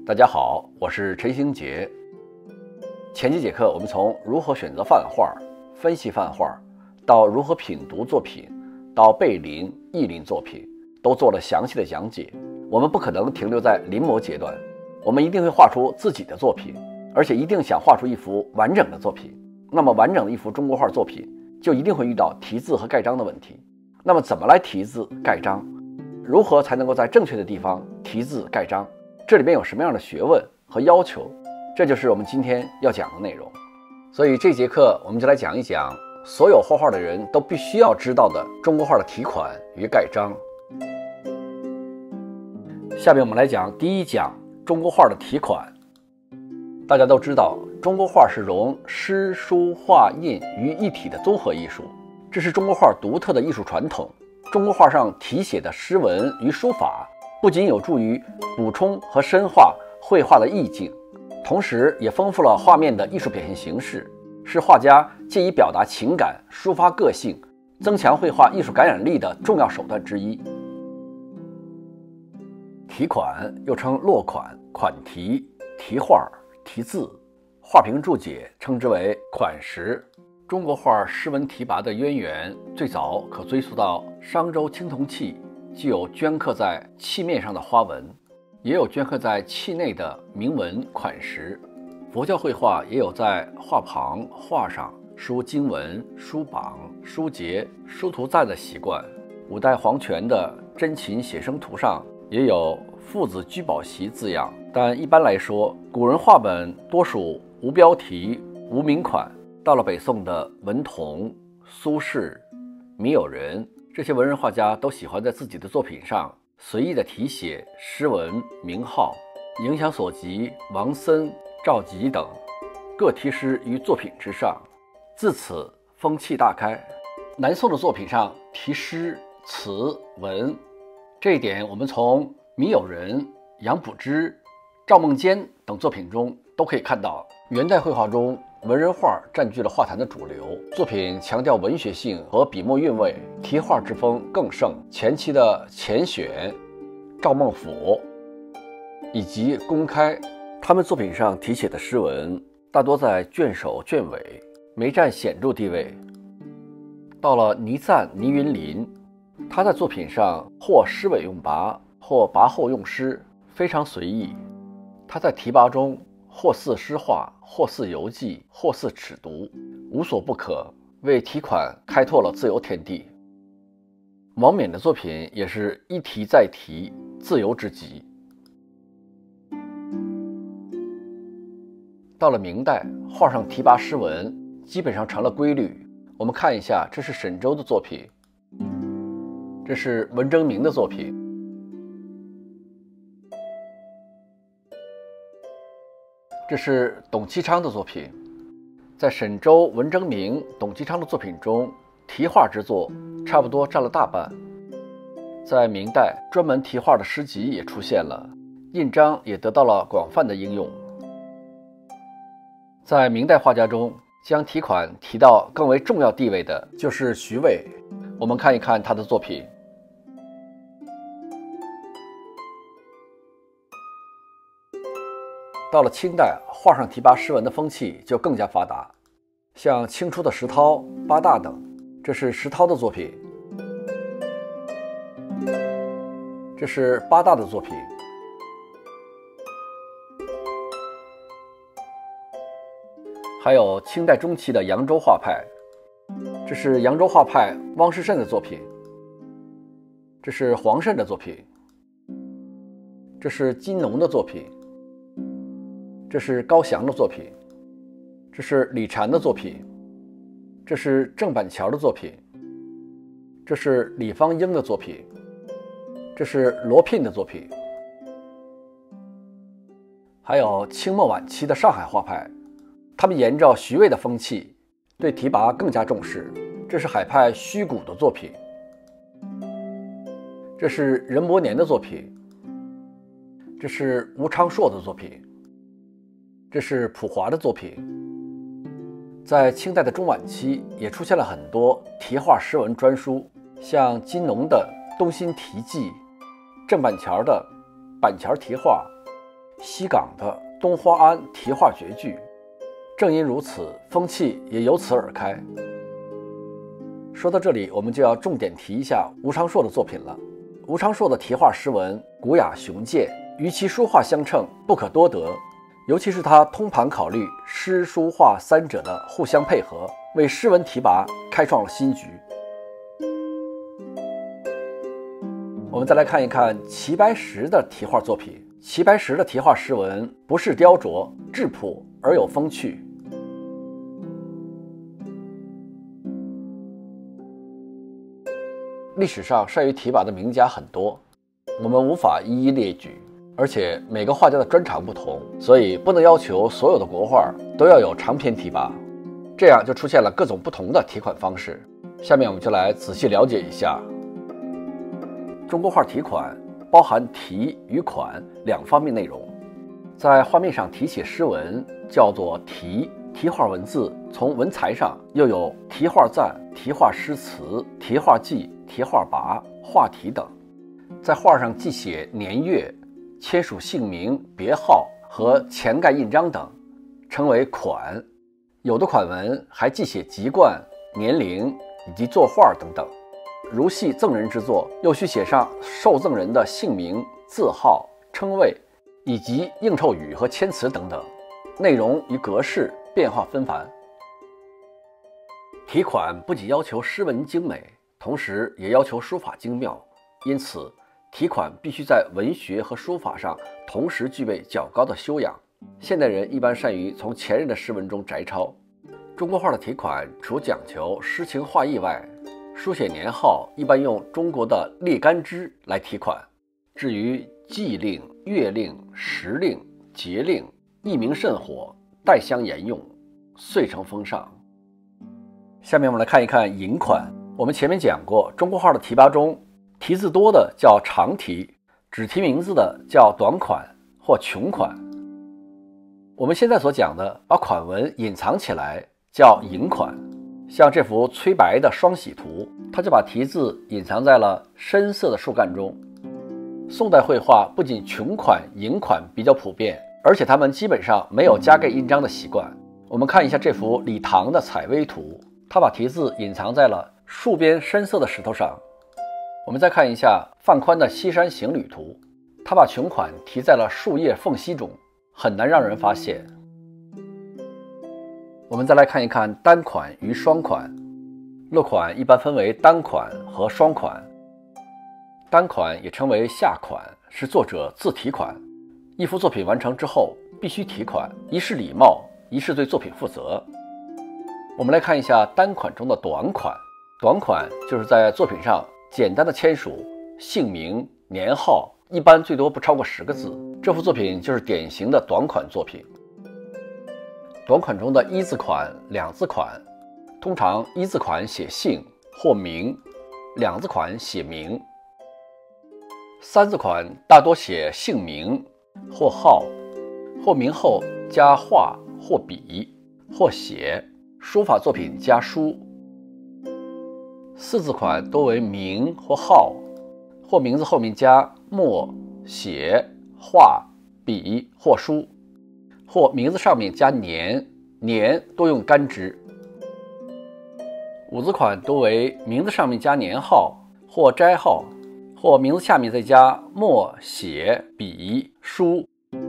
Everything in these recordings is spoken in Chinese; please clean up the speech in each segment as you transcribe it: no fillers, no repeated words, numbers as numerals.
大家好，我是陈兴杰。前几节课我们从如何选择范画、分析范画，到如何品读作品，到背临、意临作品，都做了详细的讲解。我们不可能停留在临摹阶段，我们一定会画出自己的作品，而且一定想画出一幅完整的作品。那么完整的一幅中国画作品，就一定会遇到题字和盖章的问题。那么怎么来题字盖章？如何才能够在正确的地方题字盖章？这里边有什么样的学问和要求？这就是我们今天要讲的内容。所以这节课我们就来讲一讲所有画画的人都必须要知道的中国画的题款与盖章。下面我们来讲第一讲中国画的题款。大家都知道，中国画是融诗书画印于一体的综合艺术，这是中国画独特的艺术传统。中国画上题写的诗文与书法，不仅有助于补充和深化绘画的意境，同时也丰富了画面的艺术表现形式，是画家借以表达情感、抒发个性、增强绘画艺术感染力的重要手段之一。题款又称落款、款题、题画、题字，画评注解称之为款识。中国画诗文题跋的渊源最早可追溯到商周青铜器，既有镌刻在器面上的花纹，也有镌刻在器内的铭文款识。佛教绘画也有在画旁、画上书经文、书榜、书节、书图赞的习惯。五代黄权的真禽写生图上也有父子居宝席字样，但一般来说，古人画本多属无标题、无名款。到了北宋的文同、苏轼、米友仁，这些文人画家都喜欢在自己的作品上随意的题写诗文、名号。影响所及，王森、赵佶等各题诗于作品之上，自此风气大开。南宋的作品上题诗、词、文，这一点我们从米友仁、杨卜之、赵孟坚等作品中都可以看到。元代绘画中，文人画占据了画坛的主流，作品强调文学性和笔墨韵味，题画之风更盛。前期的钱选、赵孟俯以及公开，他们作品上题写的诗文大多在卷首卷尾，没占显著地位。到了倪瓒、倪云林，他在作品上或诗尾用跋，或跋后用诗，非常随意。他在题跋中或似诗画，或似游记，或似尺牍，无所不可，为题款开拓了自由天地。王冕的作品也是一题再题，自由之极。到了明代，画上题跋诗文基本上成了规律。我们看一下，这是沈周的作品，这是文征明的作品，这是董其昌的作品。在沈周、文征明、董其昌的作品中，题画之作差不多占了大半。在明代，专门题画的诗集也出现了，印章也得到了广泛的应用。在明代画家中，将题款提到更为重要地位的就是徐渭。我们看一看他的作品。到了清代，画上题跋诗文的风气就更加发达，像清初的石涛、八大等，这是石涛的作品，这是八大的作品，还有清代中期的扬州画派，这是扬州画派汪士慎的作品，这是黄慎的作品，这是金农的作品，这是高翔的作品，这是李禅的作品，这是郑板桥的作品，这是李方英的作品，这是罗聘的作品，还有清末晚期的上海画派，他们沿照徐渭的风气，对题跋更加重视。这是海派虚谷的作品，这是任伯年的作品，这是吴昌硕的作品，这是溥华的作品。在清代的中晚期，也出现了很多题画诗文专书，像金农的《东新题记》，郑板桥的《板桥题画》， 西港的东花庵题画绝句。正因如此，风气也由此而开。说到这里，我们就要重点提一下吴昌硕的作品了。吴昌硕的题画诗文古雅雄健，与其书画相称，不可多得。尤其是他通盘考虑诗书画三者的互相配合，为诗文题跋开创了新局。我们再来看一看齐白石的题画作品。齐白石的题画诗文不是雕琢，质朴而有风趣。历史上善于题跋的名家很多，我们无法一一列举，而且每个画家的专长不同，所以不能要求所有的国画都要有长篇题跋，这样就出现了各种不同的题款方式。下面我们就来仔细了解一下。中国画题款包含题与款两方面内容，在画面上题写诗文叫做题，题画文字从文材上又有题画赞、题画诗词、题画记、题画跋、画题等。在画上记写年月、签署姓名、别号和前盖印章等，称为款。有的款文还记写籍贯、年龄以及作画等等。如系赠人之作，又需写上受赠人的姓名、字号、称谓以及应酬语和签词等等，内容与格式变化纷繁。题款不仅要求诗文精美，同时也要求书法精妙，因此题款必须在文学和书法上同时具备较高的修养。现代人一般善于从前人的诗文中摘抄。中国画的题款除讲求诗情画意外，书写年号一般用中国的列干支来题款。至于季令、月令、时令、节令，一名甚火，带相沿用，遂成风尚。下面我们来看一看引款。我们前面讲过，中国画的题跋中，题字多的叫长题，只提名字的叫短款或穷款。我们现在所讲的把款文隐藏起来叫引款。像这幅崔白的双喜图，他就把题字隐藏在了深色的树干中。宋代绘画不仅穷款、引款比较普遍，而且他们基本上没有加盖印章的习惯。我们看一下这幅李唐的采薇图，他把题字隐藏在了树边深色的石头上。我们再看一下范宽的西山行旅图，他把穷款题在了树叶缝隙中，很难让人发现。我们再来看一看单款与双款。落款一般分为单款和双款。单款也称为下款，是作者自题款。一幅作品完成之后必须题款，一是礼貌，一是对作品负责。我们来看一下单款中的短款。短款就是在作品上简单的签署姓名、年号，一般最多不超过10个字。这幅作品就是典型的短款作品。短款中的一字款、两字款，通常一字款写姓或名，两字款写名。三字款大多写姓名或号，或名后加画或笔或写，书法作品加书。四字款多为名或号，或名字后面加墨、写、画、笔或书，或名字上面加年，年多用干支。五字款多为名字上面加年号或斋号，或名字下面再加墨、写、笔、书。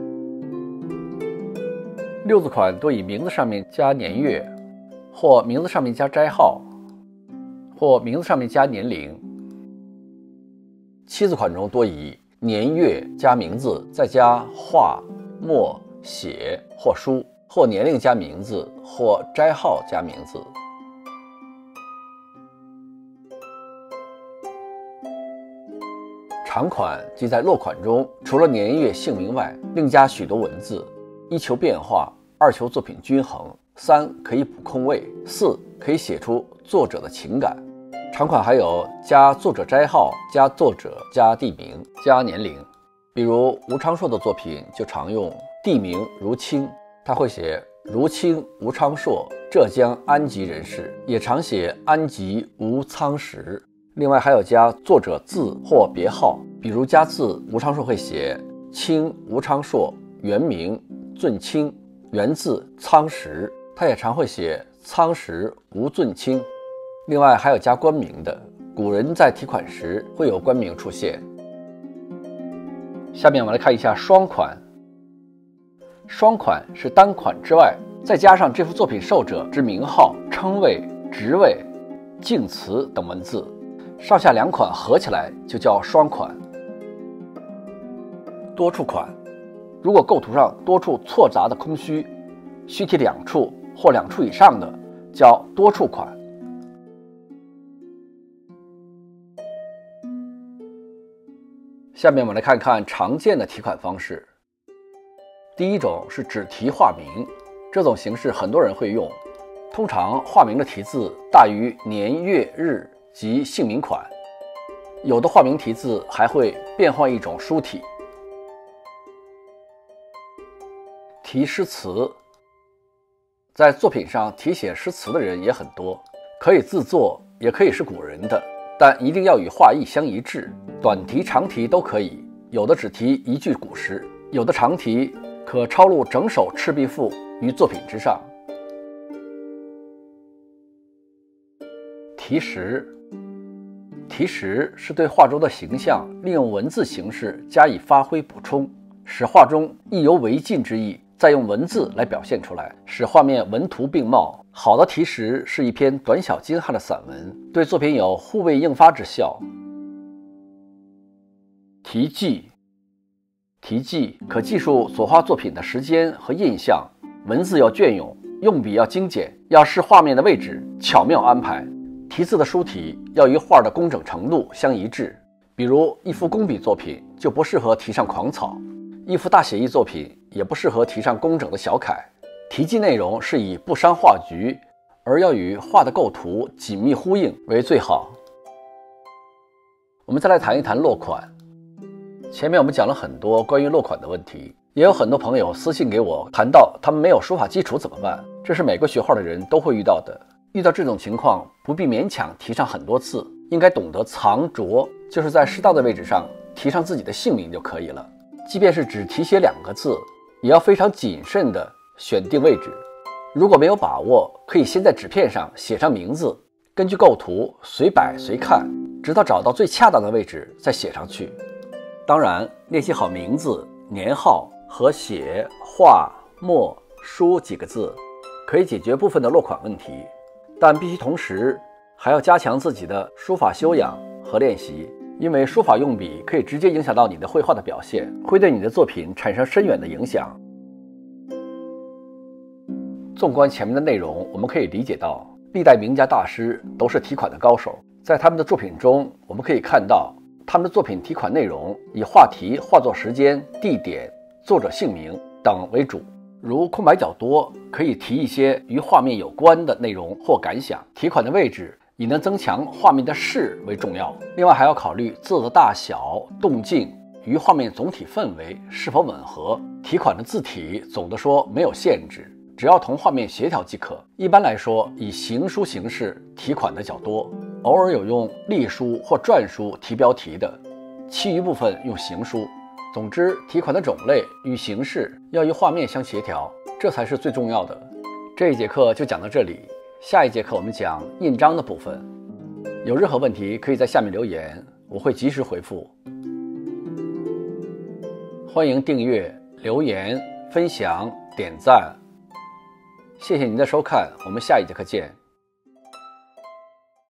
六字款多以名字上面加年月，或名字上面加斋号，或名字上面加年龄。七字款中多以年月加名字，再加画、墨、写或书，或年龄加名字，或斋号加名字。长款即在落款中，除了年月姓名外，另加许多文字，一求变化，二求作品均衡，三可以补空位，四可以写出作者的情感。长款还有加作者斋号、加作者、加地名、加年龄。比如吴昌硕的作品就常用地名如清，他会写如清吴昌硕，浙江安吉人士，也常写安吉吴仓石。另外还有加作者字或别号，比如加字吴昌硕会写清吴昌硕元明、尊清，源自仓石，他也常会写仓石无尊清。另外还有加官名的，古人在题款时会有官名出现。下面我们来看一下双款。双款是单款之外再加上这幅作品受者之名号、称谓、职位、敬词等文字，上下两款合起来就叫双款。多处款，如果构图上多处错杂的空虚，虚体两处或两处以上的，叫多处款。下面我们来看看常见的题款方式。第一种是只题化名，这种形式很多人会用，通常化名的题字大于年月日及姓名款，有的化名题字还会变换一种书体。题诗词，在作品上题写诗词的人也很多，可以自作，也可以是古人的，但一定要与画意相一致，短题长题都可以，有的只题一句古诗，有的长题可抄录整首《赤壁赋》于作品之上。题实，题实是对画中的形象利用文字形式加以发挥补充，使画中意犹未尽之意再用文字来表现出来，使画面文图并茂。好的题实是一篇短小精悍的散文，对作品有互为应发之效。题记，题记可记述所画作品的时间和印象，文字要隽永，用笔要精简，要使画面的位置巧妙安排。题字的书体要与画的工整程度相一致，比如一幅工笔作品就不适合题上狂草，一幅大写意作品也不适合题上工整的小楷。题记内容是以不伤画局，而要与画的构图紧密呼应为最好。我们再来谈一谈落款。前面我们讲了很多关于落款的问题，也有很多朋友私信给我谈到他们没有书法基础怎么办，这是每个学画的人都会遇到的。遇到这种情况，不必勉强题上很多字，应该懂得藏拙，就是在适当的位置上题上自己的姓名就可以了。即便是只题写2个字，也要非常谨慎地选定位置。如果没有把握，可以先在纸片上写上名字，根据构图随摆随看，直到找到最恰当的位置再写上去。当然，练习好名字、年号和写、画、墨、书几个字，可以解决部分的落款问题，但必须同时还要加强自己的书法修养和练习，因为书法用笔可以直接影响到你的绘画的表现，会对你的作品产生深远的影响。纵观前面的内容，我们可以理解到，历代名家大师都是题款的高手，在他们的作品中，我们可以看到他们的作品题款内容以画题、画作时间、地点、作者姓名等为主。如空白较多，可以题一些与画面有关的内容或感想。题款的位置以能增强画面的势为重要，另外还要考虑字的大小、动静与画面总体氛围是否吻合。题款的字体总的说没有限制，只要同画面协调即可。一般来说，以行书形式题款的较多，偶尔有用隶书或篆书题标题的，其余部分用行书。总之，题款的种类与形式要与画面相协调，这才是最重要的。这一节课就讲到这里，下一节课我们讲印章的部分。有任何问题可以在下面留言，我会及时回复。欢迎订阅、留言、分享、点赞。谢谢您的收看，我们下一节课见。